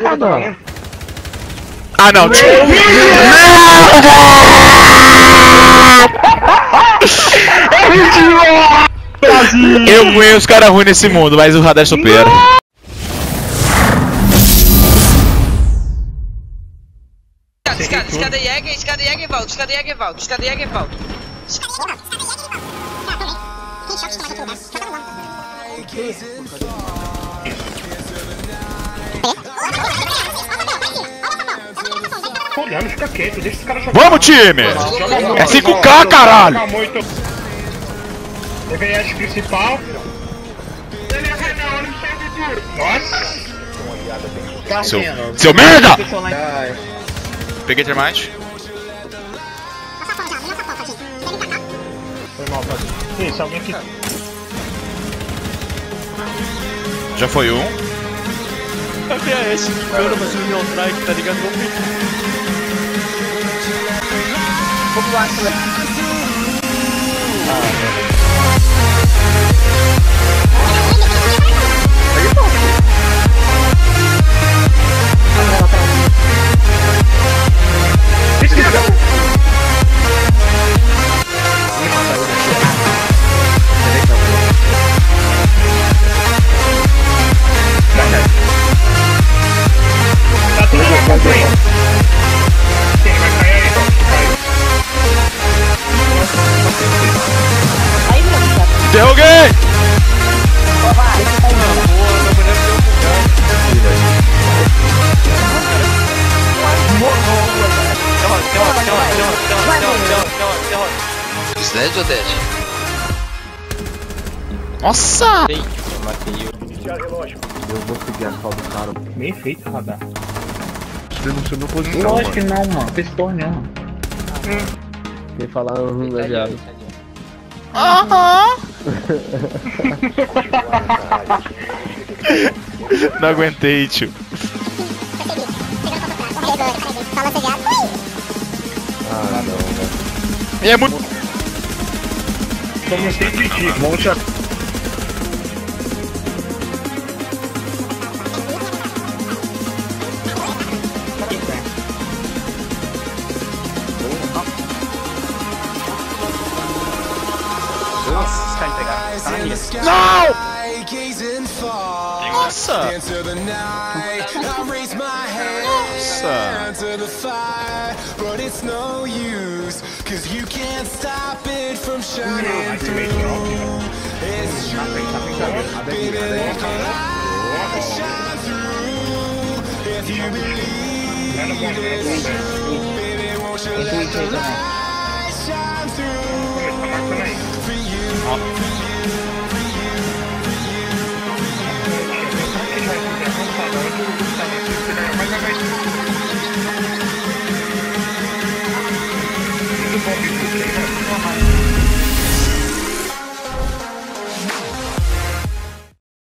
Ah, não. Ah, não. Eu conheço cara ruim nesse mundo, mas o radar supera. Escada Jäger e volta, escada Jäger e volta, escada Jäger e volta. Olhando, fica quieto, deixa esse cara jogar. Vamos, time! É 5K, caralho! DVS principal. Nossa! Seu merda! Peguei termite. Foi mal, Fábio. Isso, alguém aqui. Já foi um. Cadê a Ashe quicando pra cima do meu strike, tá ligado? Vamos lá, Tá tudo na conta aí. Quem vai cair aí, Derroguei! Sled ou Dead? Nossa! Eu vou seguir a call do cara. Bem feito, radar. Denunciou minha posição. Lógico que não, mano. Fez porra nenhuma. Quem falar não é viado. Aham! Não aguentei, tio. Ah, não, velho. E é muito. Como sempre digo, monte a... Nossa, os caras pegaram. Não! Nossa! Muito bom,